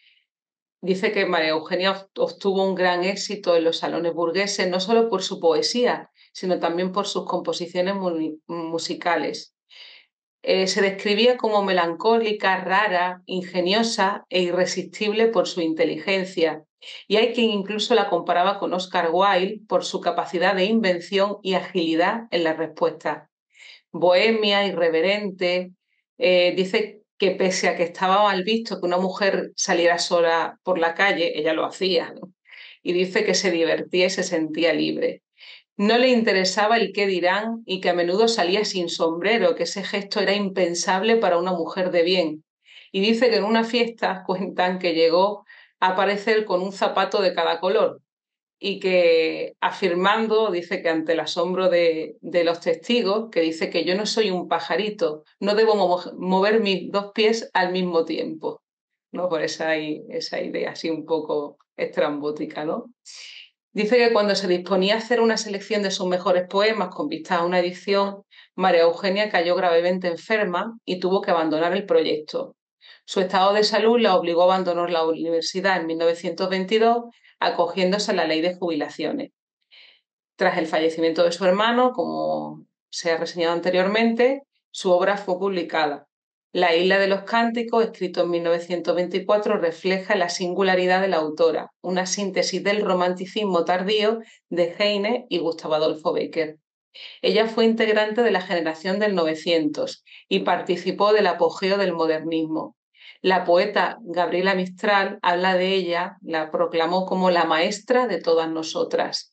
Dice que María Eugenia obtuvo un gran éxito en los salones burgueses, no solo por su poesía, sino también por sus composiciones mu- musicales. Eh, se describía como melancólica, rara, ingeniosa e irresistible por su inteligencia, y hay quien incluso la comparaba con Oscar Wilde por su capacidad de invención y agilidad en la respuesta. Bohemia, irreverente, eh, dice que pese a que estaba mal visto que una mujer saliera sola por la calle, ella lo hacía, ¿no? Y dice que se divertía y se sentía libre. No le interesaba el qué dirán y que a menudo salía sin sombrero, que ese gesto era impensable para una mujer de bien. Y dice que en una fiesta cuentan que llegó a aparecer con un zapato de cada color y que afirmando, dice que ante el asombro de, de los testigos, que dice que yo no soy un pajarito, no debo mo mover mis dos pies al mismo tiempo, ¿no? Por esa, esa idea así un poco estrambótica, ¿no? Dice que cuando se disponía a hacer una selección de sus mejores poemas con vista a una edición, María Eugenia cayó gravemente enferma y tuvo que abandonar el proyecto. Su estado de salud la obligó a abandonar la universidad en mil novecientos veintidós, acogiéndose a la ley de jubilaciones. Tras el fallecimiento de su hermano, como se ha reseñado anteriormente, su obra fue publicada. La Isla de los Cánticos, escrito en mil novecientos veinticuatro, refleja la singularidad de la autora, una síntesis del romanticismo tardío de Heine y Gustavo Adolfo Bécquer. Ella fue integrante de la generación del novecientos y participó del apogeo del modernismo. La poeta Gabriela Mistral habla de ella, la proclamó como la maestra de todas nosotras.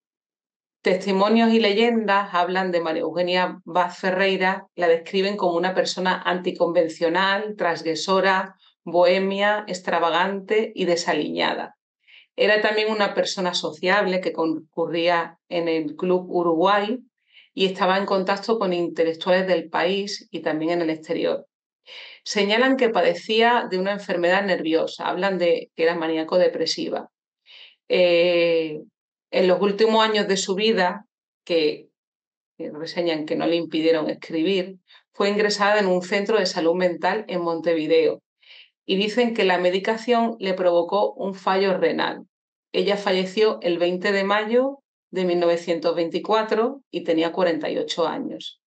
Testimonios y leyendas hablan de María Eugenia Vaz Ferreira, la describen como una persona anticonvencional, transgresora, bohemia, extravagante y desaliñada. Era también una persona sociable que concurría en el Club Uruguay y estaba en contacto con intelectuales del país y también en el exterior. Señalan que padecía de una enfermedad nerviosa, hablan de que era maníaco-depresiva. Eh, en los últimos años de su vida, que que reseñan que no le impidieron escribir, fue ingresada en un centro de salud mental en Montevideo y dicen que la medicación le provocó un fallo renal. Ella falleció el veinte de mayo de mil novecientos veinticuatro y tenía cuarenta y ocho años.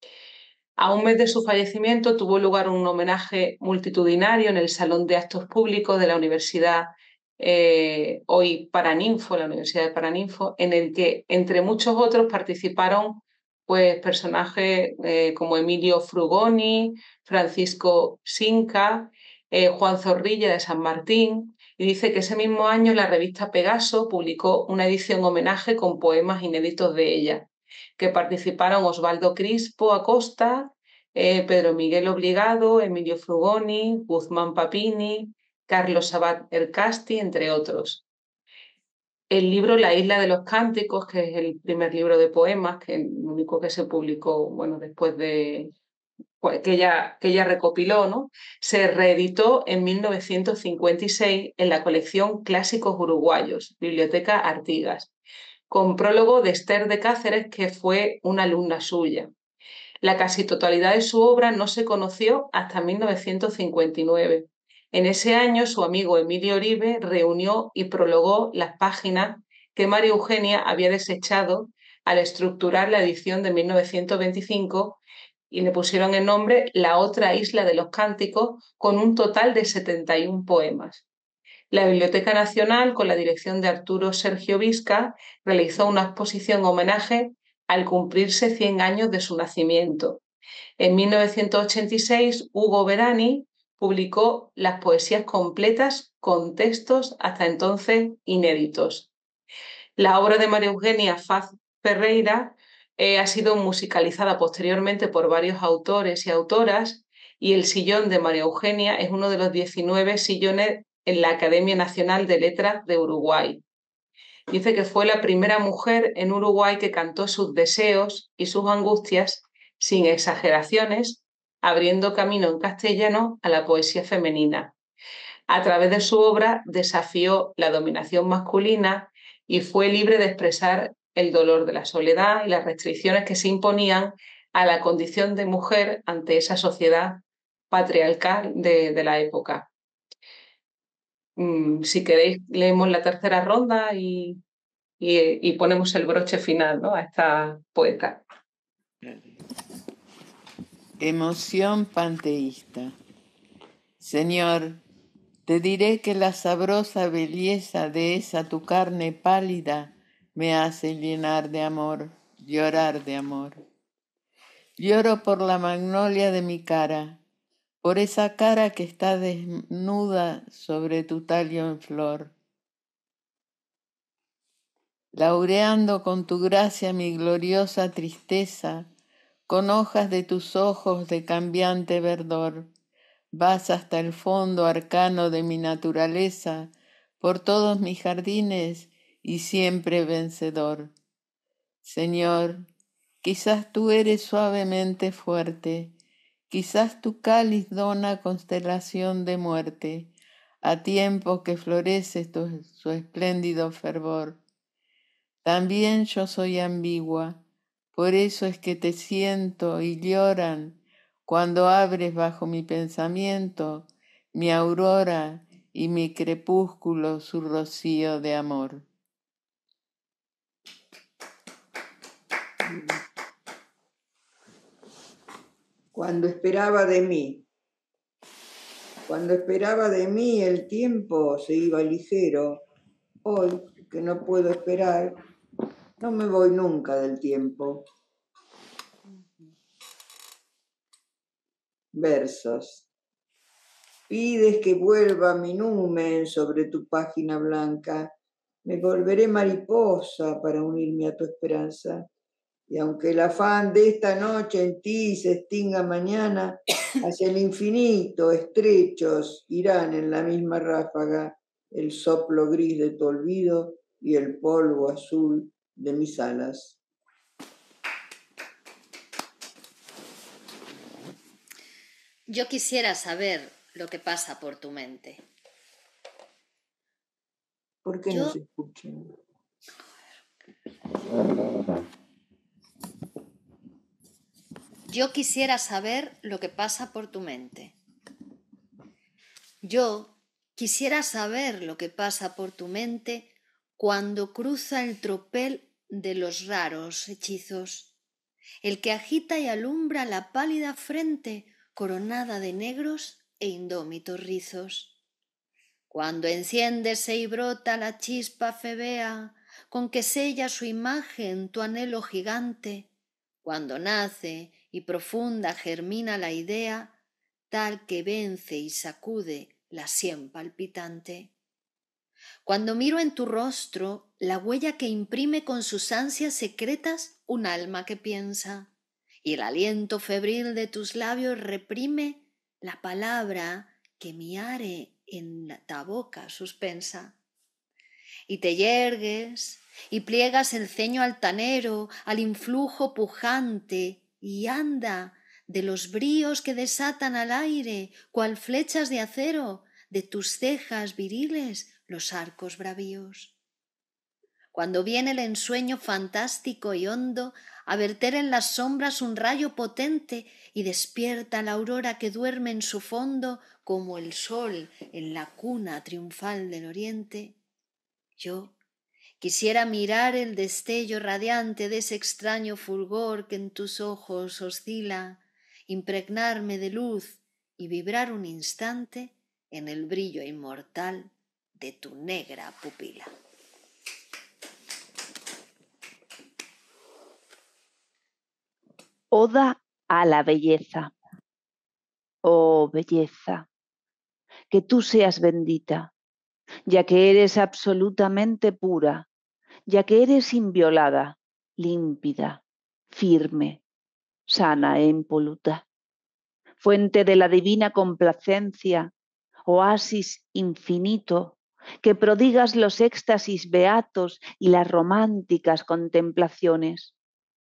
A un mes de su fallecimiento tuvo lugar un homenaje multitudinario en el Salón de Actos Públicos de la Universidad, eh, hoy Paraninfo, la Universidad de Paraninfo, en el que, entre muchos otros, participaron pues, personajes eh, como Emilio Frugoni, Francisco Sinca, eh, Juan Zorrilla de San Martín, y dice que ese mismo año la revista Pegaso publicó una edición homenaje con poemas inéditos de ella, que participaron Osvaldo Crispo Acosta, eh, Pedro Miguel Obligado, Emilio Frugoni, Guzmán Papini, Carlos Sabat Ercasti, entre otros. El libro La Isla de los Cánticos, que es el primer libro de poemas, que es el único que se publicó bueno, después de que ella, que ella recopiló, ¿no? Se reeditó en mil novecientos cincuenta y seis en la colección Clásicos Uruguayos, Biblioteca Artigas, con prólogo de Esther de Cáceres, que fue una alumna suya. La casi totalidad de su obra no se conoció hasta mil novecientos cincuenta y nueve. En ese año, su amigo Emilio Oribe reunió y prologó las páginas que María Eugenia había desechado al estructurar la edición de mil novecientos veinticinco y le pusieron el nombre La otra isla de los cánticos, con un total de setenta y un poemas. La Biblioteca Nacional, con la dirección de Arturo Sergio Visca, realizó una exposición homenaje al cumplirse cien años de su nacimiento. En mil novecientos ochenta y seis, Hugo Verani publicó las poesías completas con textos hasta entonces inéditos. La obra de María Eugenia Faz Ferreira eh, ha sido musicalizada posteriormente por varios autores y autoras, y El sillón de María Eugenia es uno de los diecinueve sillones en la Academia Nacional de Letras de Uruguay. Dice que fue la primera mujer en Uruguay que cantó sus deseos y sus angustias sin exageraciones, abriendo camino en castellano a la poesía femenina. A través de su obra desafió la dominación masculina y fue libre de expresar el dolor de la soledad y las restricciones que se imponían a la condición de mujer ante esa sociedad patriarcal de, de la época. Mm, si queréis, leemos la tercera ronda y, y, y ponemos el broche final, ¿no?, a esta poeta. Emoción panteísta. Señor, te diré que la sabrosa belleza de esa tu carne pálida me hace llenar de amor, llorar de amor. Lloro por la magnolia de mi cara, por esa cara que está desnuda sobre tu tallo en flor. Laureando con tu gracia mi gloriosa tristeza, con hojas de tus ojos de cambiante verdor, vas hasta el fondo arcano de mi naturaleza, por todos mis jardines y siempre vencedor. Señor, quizás tú eres suavemente fuerte, quizás tu cáliz dona constelación de muerte, a tiempo que florece tu, su espléndido fervor. También yo soy ambigua, por eso es que te siento y lloran cuando abres bajo mi pensamiento mi aurora y mi crepúsculo su rocío de amor. Cuando esperaba de mí, cuando esperaba de mí el tiempo se iba ligero. Hoy, que no puedo esperar, no me voy nunca del tiempo. Versos. Pides que vuelva mi numen sobre tu página blanca. Me volveré mariposa para unirme a tu esperanza. Y aunque el afán de esta noche en ti se extinga mañana, hacia el infinito estrechos irán en la misma ráfaga el soplo gris de tu olvido y el polvo azul de mis alas. Yo quisiera saber lo que pasa por tu mente. ¿Por qué Yo... no se escucha? Yo quisiera saber lo que pasa por tu mente. Yo quisiera saber lo que pasa por tu mente cuando cruza el tropel de los raros hechizos, el que agita y alumbra la pálida frente coronada de negros e indómitos rizos. Cuando enciéndese y brota la chispa febea con que sella su imagen tu anhelo gigante, cuando nace y profunda germina la idea, tal que vence y sacude la sien palpitante. Cuando miro en tu rostro la huella que imprime con sus ansias secretas un alma que piensa, y el aliento febril de tus labios reprime la palabra que miare en la boca suspensa. Y te yergues y pliegas el ceño altanero al influjo pujante y anda de los bríos que desatan al aire, cual flechas de acero, de tus cejas viriles los arcos bravíos. Cuando viene el ensueño fantástico y hondo a verter en las sombras un rayo potente y despierta la aurora que duerme en su fondo como el sol en la cuna triunfal del oriente, yo quisiera mirar el destello radiante de ese extraño fulgor que en tus ojos oscila, impregnarme de luz y vibrar un instante en el brillo inmortal de tu negra pupila. Oda a la belleza. Oh belleza, que tú seas bendita, ya que eres absolutamente pura, ya que eres inviolada, límpida, firme, sana e impoluta, fuente de la divina complacencia, oasis infinito, que prodigas los éxtasis beatos y las románticas contemplaciones.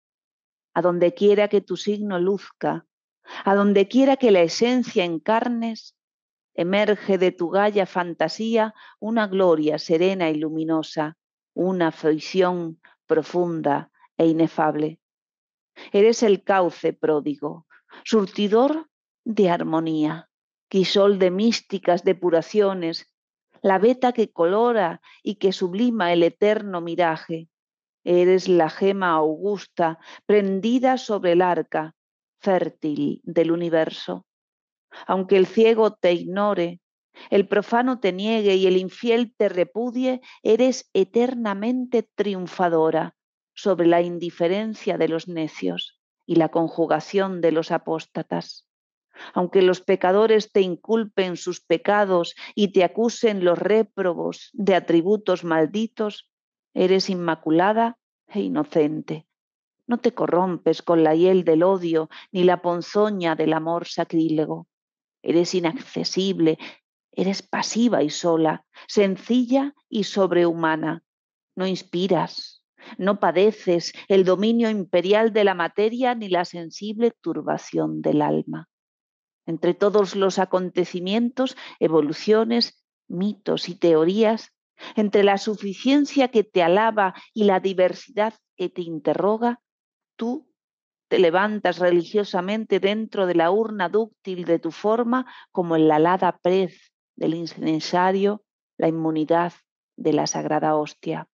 A donde quiera que tu signo luzca, a donde quiera que la esencia encarnes, emerge de tu gaya fantasía una gloria serena y luminosa, una fruición profunda e inefable. Eres el cauce pródigo, surtidor de armonía, quisol de místicas depuraciones, la veta que colora y que sublima el eterno miraje. Eres la gema augusta prendida sobre el arca fértil del universo. Aunque el ciego te ignore, el profano te niegue y el infiel te repudie, eres eternamente triunfadora sobre la indiferencia de los necios y la conjugación de los apóstatas. Aunque los pecadores te inculpen sus pecados y te acusen los réprobos de atributos malditos, eres inmaculada e inocente. No te corrompes con la hiel del odio ni la ponzoña del amor sacrílego. Eres inaccesible, eres pasiva y sola, sencilla y sobrehumana. No inspiras, no padeces el dominio imperial de la materia ni la sensible turbación del alma. Entre todos los acontecimientos, evoluciones, mitos y teorías, entre la suficiencia que te alaba y la diversidad que te interroga, tú te levantas religiosamente dentro de la urna dúctil de tu forma como en la alada prez del incensario, la inmunidad de la sagrada hostia.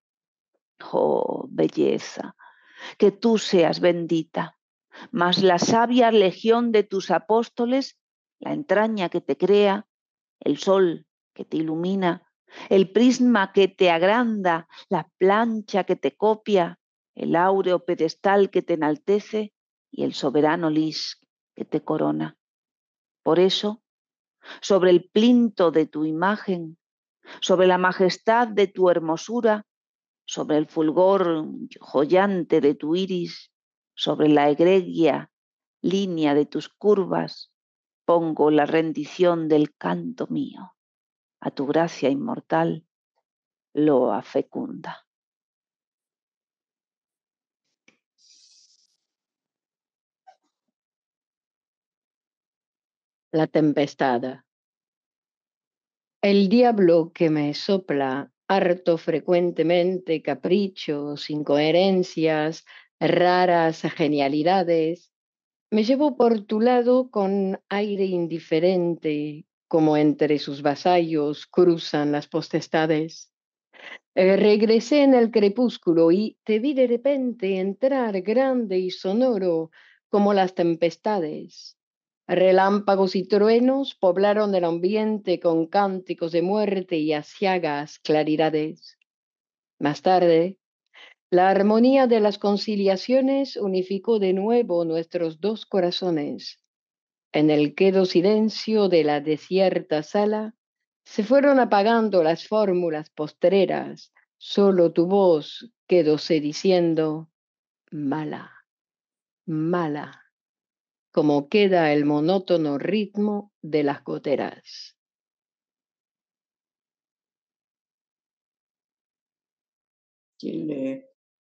Oh, belleza, que tú seas bendita, mas la sabia legión de tus apóstoles, la entraña que te crea, el sol que te ilumina, el prisma que te agranda, la plancha que te copia, el áureo pedestal que te enaltece y el soberano lis que te corona. Por eso, sobre el plinto de tu imagen, sobre la majestad de tu hermosura, sobre el fulgor joyante de tu iris, sobre la egregia línea de tus curvas, pongo la rendición del canto mío. A tu gracia inmortal, loa fecunda. La tempestad. El diablo que me sopla harto frecuentemente caprichos, incoherencias, raras genialidades, Me llevo por tu lado con aire indiferente, como entre sus vasallos cruzan las potestades. Eh, regresé en el crepúsculo y te vi de repente entrar grande y sonoro como las tempestades. Relámpagos y truenos poblaron el ambiente con cánticos de muerte y aciagas claridades. Más tarde, la armonía de las conciliaciones unificó de nuevo nuestros dos corazones. En el quedo silencio de la desierta sala, se fueron apagando las fórmulas postreras, solo tu voz quedóse diciendo, mala, mala, como queda el monótono ritmo de las goteras. ¿Quién lee?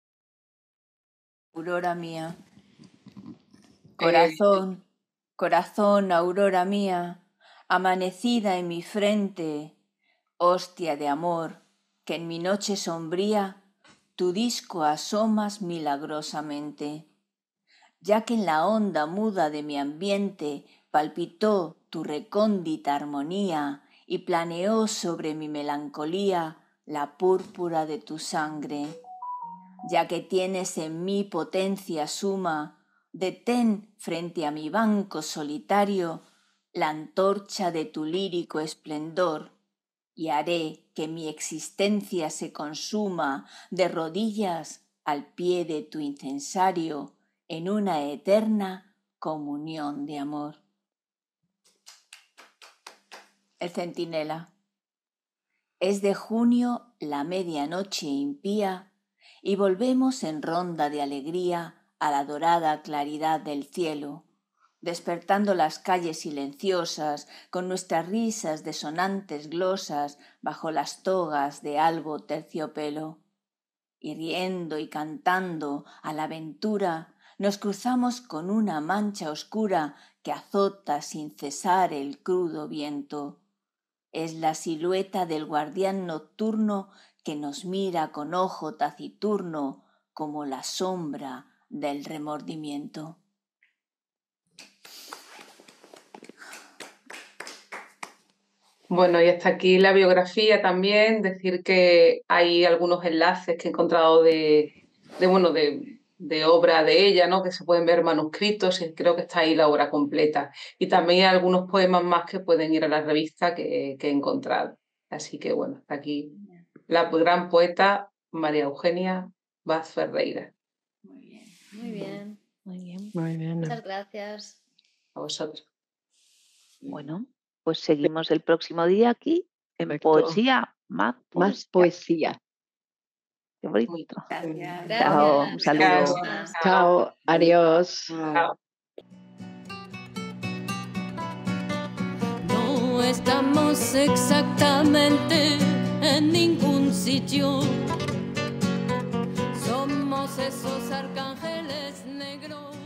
Aurora mía, corazón, corazón, aurora mía, amanecida en mi frente, hostia de amor, que en mi noche sombría tu disco asomas milagrosamente. Ya que en la onda muda de mi ambiente palpitó tu recóndita armonía y planeó sobre mi melancolía la púrpura de tu sangre. Ya que tienes en mí potencia suma, detén frente a mi banco solitario la antorcha de tu lírico esplendor y haré que mi existencia se consuma de rodillas al pie de tu incensario en una eterna comunión de amor. El centinela. Es de junio la medianoche impía y volvemos en ronda de alegría a la dorada claridad del cielo, despertando las calles silenciosas con nuestras risas de sonantes glosas bajo las togas de albo terciopelo. Y riendo y cantando a la aventura nos cruzamos con una mancha oscura que azota sin cesar el crudo viento. Es la silueta del guardián nocturno que nos mira con ojo taciturno como la sombra del remordimiento. Bueno, y hasta aquí la biografía también. Decir que hay algunos enlaces que he encontrado de, de bueno, de, de obra de ella, ¿no? Que se pueden ver manuscritos y creo que está ahí la obra completa. Y también hay algunos poemas más que pueden ir a la revista que, que he encontrado. Así que bueno, hasta aquí la gran poeta María Eugenia Vaz Ferreira. Muy bien, muy bien. Muy bien. Muy bien. Muchas gracias. A vosotros. Bueno, pues seguimos el próximo día aquí en Perfecto. Poesía Más Poesía. Más poesía. Qué bonito. Gracias. Chao, un saludo. Gracias. Chao, adiós. Chao. No estamos exactamente en ningún sitio. Somos esos arcángeles negros.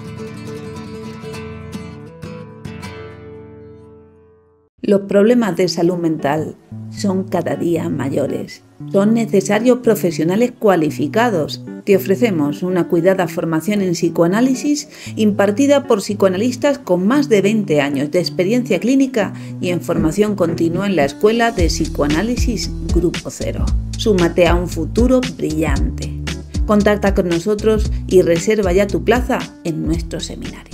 Los problemas de salud mental son cada día mayores. Son necesarios profesionales cualificados. Te ofrecemos una cuidada formación en psicoanálisis impartida por psicoanalistas con más de veinte años de experiencia clínica y en formación continua en la Escuela de Psicoanálisis Grupo Cero. Súmate a un futuro brillante. Contacta con nosotros y reserva ya tu plaza en nuestro seminario.